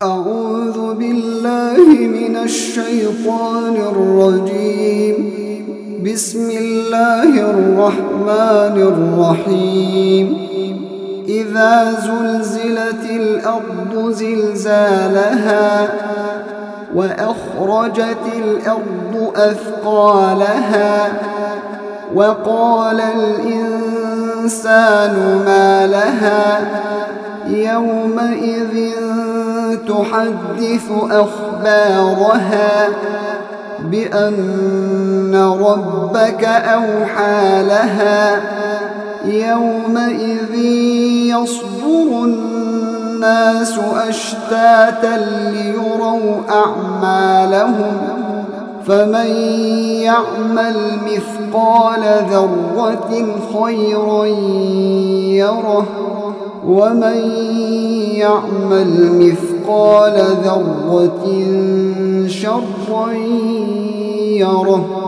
أعوذ بالله من الشيطان الرجيم. بسم الله الرحمن الرحيم. إذا زلزلت الأرض زلزالها وأخرجت الأرض أثقالها وقال الإنسان ما لها يومئذ تحدث أخبارها بأن ربك أوحى لها يومئذ يصدر الناس أشتاتا ليروا أعمالهم فمن يعمل مثقال ذرة خيرا يره ومن يعمل مثقال ذرة شرا يره.